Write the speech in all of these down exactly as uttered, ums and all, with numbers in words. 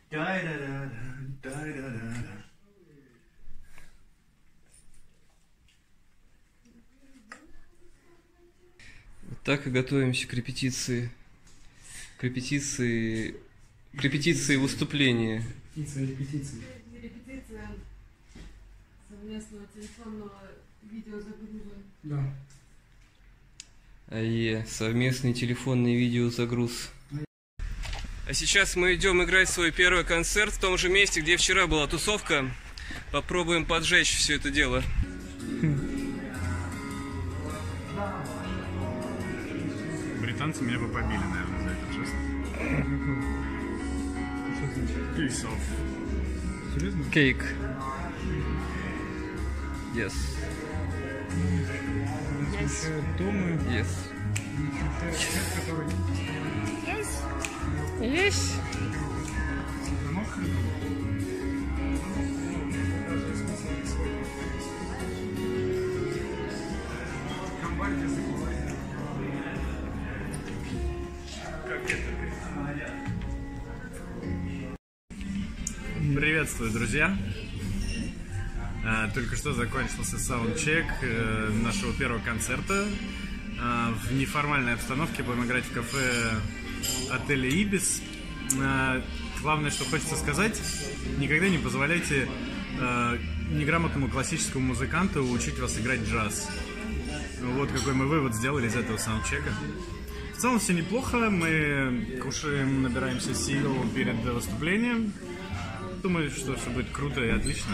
Вот так и готовимся к репетиции. К репетиции... К репетиции выступления. Репетиция, репетиция. Репетиция совместного телефонного видеозагруза. Да. АЕ. Совместный телефонный видеозагруз. А сейчас мы идем играть свой первый концерт в том же месте, где вчера была тусовка. Попробуем поджечь все это дело. Британцы меня бы побили, наверное, за этот жест. Piece of. Серьезно? Cake. Yes. Yes. Дома. Yes. Yes. Yes. Приветствую, друзья! Только что закончился саундчек нашего первого концерта. В неформальной обстановке будем играть в кафе отеля Ибис. Главное, что хочется сказать, никогда не позволяйте неграмотному классическому музыканту учить вас играть джаз. Вот какой мы вывод сделали из этого саундчека. В целом все неплохо, мы кушаем, набираемся сил перед выступлением. Думаю, что все будет круто и отлично.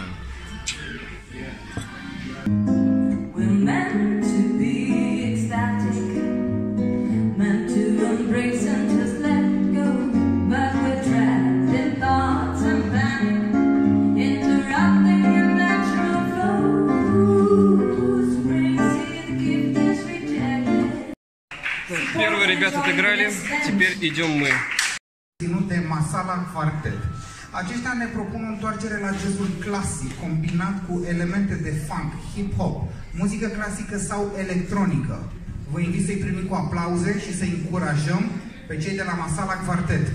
Первые ребята отыграли, теперь идем мы. De Masala Quartet. Aceștia ne propun o întoarcere la jazzul clasic, combinat cu elemente de funk, hip-hop, muzică clasică sau electronică. Vă invit să-i primim cu aplauze și să-i încurajăm pe cei de la Masala Quartet.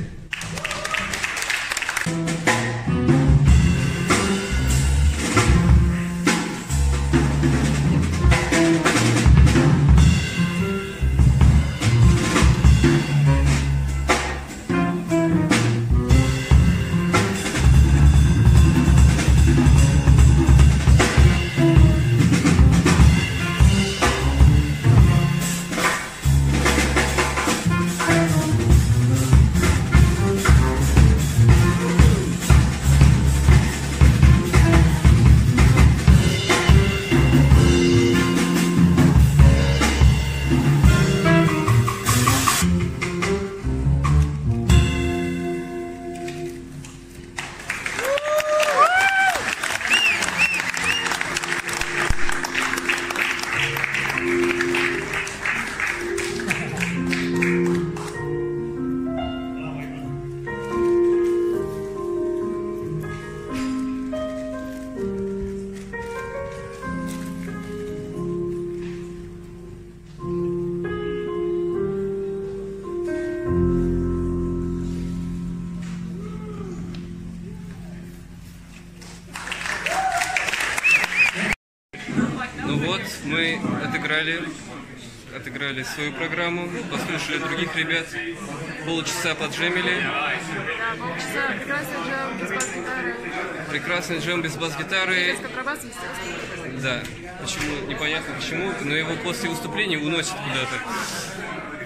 Ну вот, мы отыграли, отыграли свою программу, послушали других ребят, полчаса поджемили. Да, полчаса прекрасный джем без бас-гитары. Прекрасный джем без бас-гитары. Без контрабаса, естественно. Да, почему, непонятно почему, но его после выступления уносят куда-то.